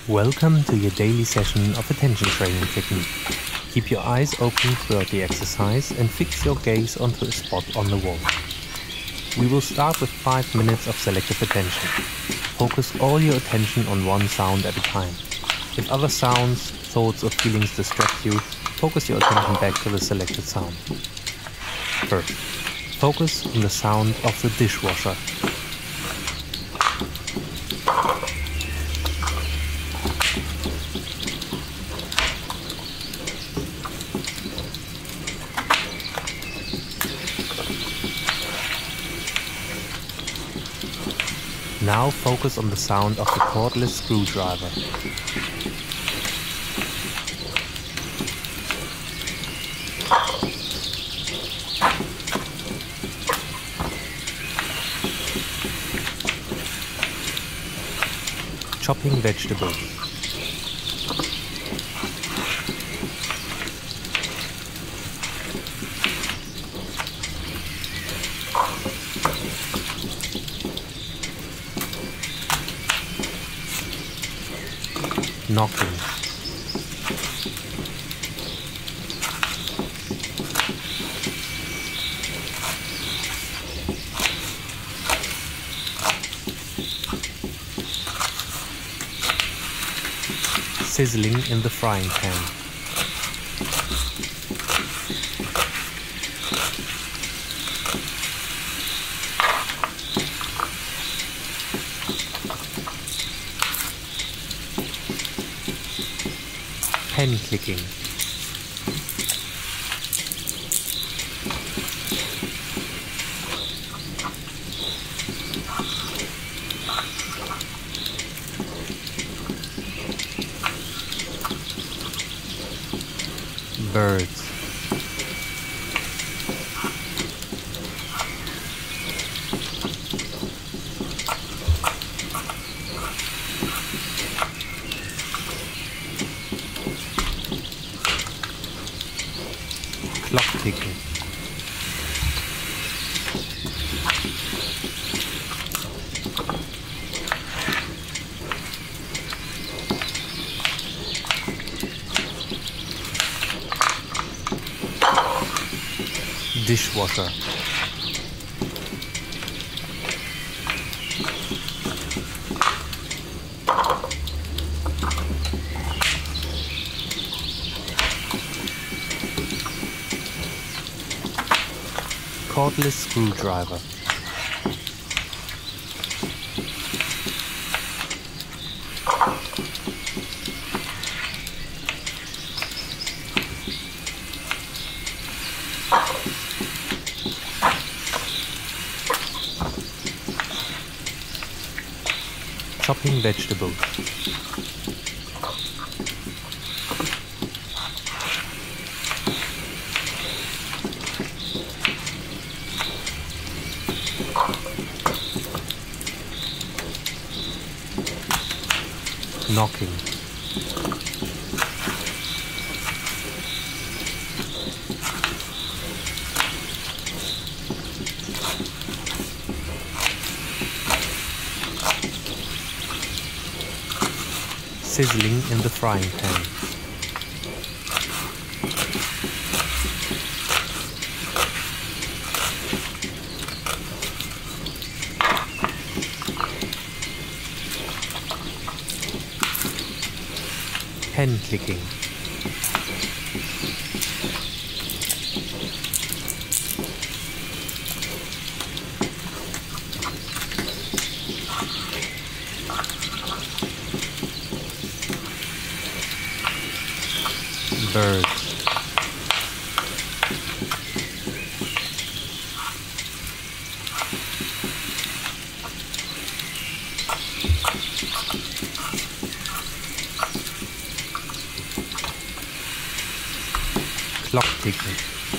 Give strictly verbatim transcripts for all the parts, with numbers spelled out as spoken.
Welcome to your daily session of attention training technique. Keep your eyes open throughout the exercise and fix your gaze onto a spot on the wall. We will start with five minutes of selective attention. Focus all your attention on one sound at a time. If other sounds, thoughts or feelings distract you, focus your attention back to the selected sound. First, focus on the sound of the dishwasher. Now focus on the sound of the cordless screwdriver. Chopping vegetables. Knocking. Sizzling in the frying pan. Pen clicking. Birds. Clock ticking. Dishwasher. Cordless screwdriver. Chopping vegetables. Knocking. Sizzling in the frying pan. Pen clicking. Birds. Clock ticking.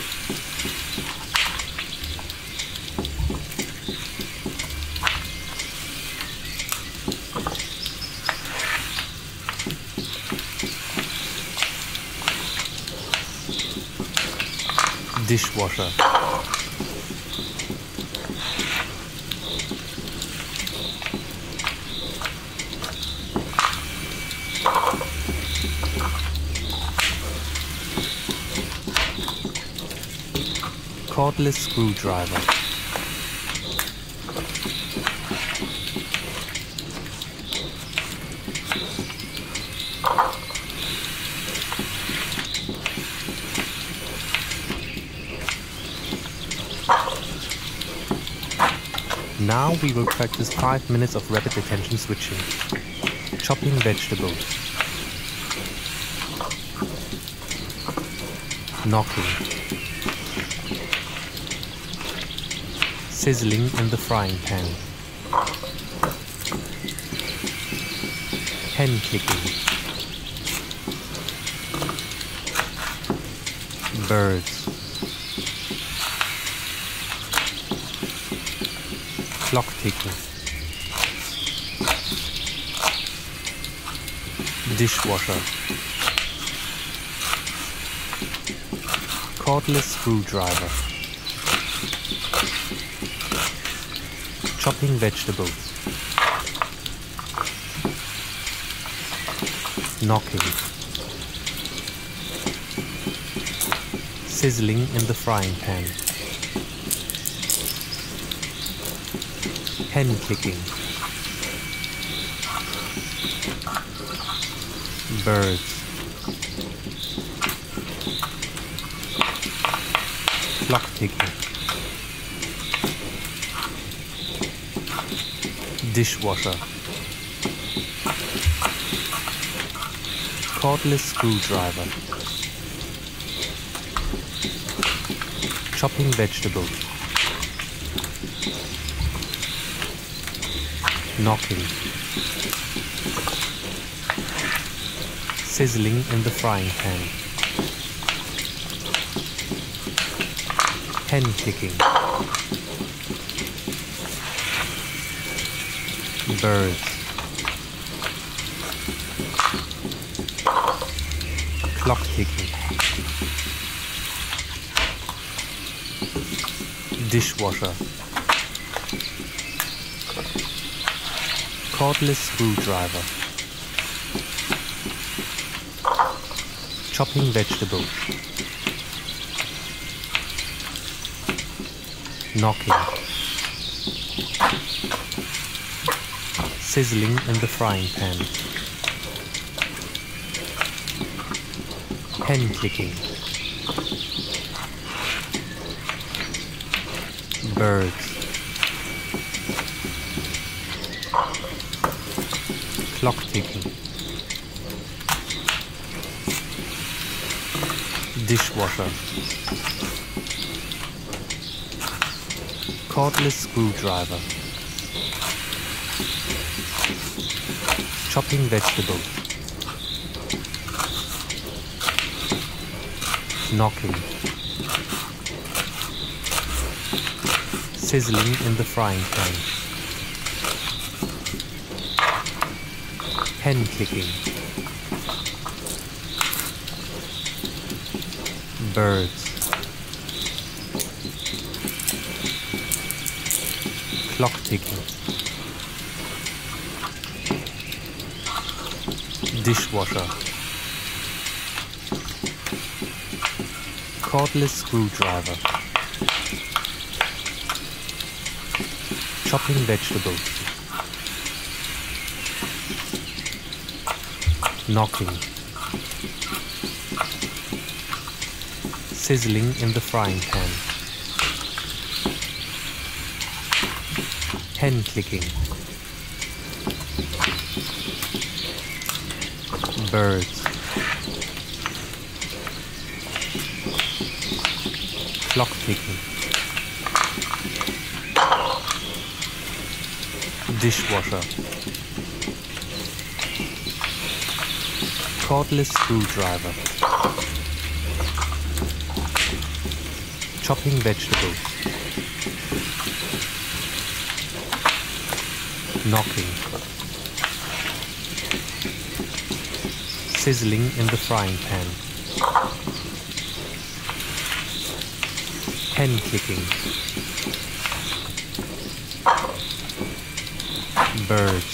Dishwasher. cordless screwdriver, Now we will practice five minutes of rapid attention switching. Chopping vegetables, knocking, sizzling in the frying pan, pen clicking, birds, clock ticking, dishwasher, cordless screwdriver, chopping vegetables, knocking, sizzling in the frying pan, pen clicking, birds, clock ticking, dishwasher, cordless screwdriver, chopping vegetables, knocking, sizzling in the frying pan, pen clicking, birds, clock ticking, dishwasher, cordless screwdriver, chopping vegetables, knocking, sizzling in the frying pan, pen clicking, birds, clock ticking, dishwasher, cordless screwdriver, chopping vegetables, knocking, sizzling in the frying pan, pen clicking, birds, clock ticking, dishwasher, cordless screwdriver, chopping vegetables, knocking, sizzling in the frying pan, pen clicking, birds, clock ticking, dishwasher, cordless screwdriver, chopping vegetables, knocking, sizzling in the frying pan, pen clicking, birds,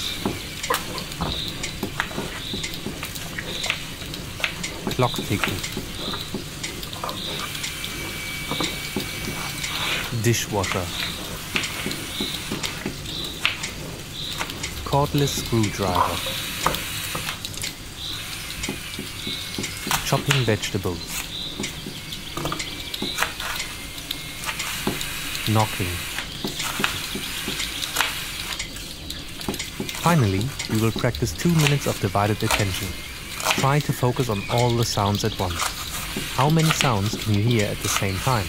clock ticking, dishwasher, cordless screwdriver, chopping vegetables, knocking. Finally, we will practice two minutes of divided attention. Try to focus on all the sounds at once. How many sounds can you hear at the same time?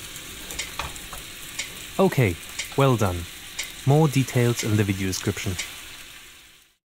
Okay, well done. More details in the video description.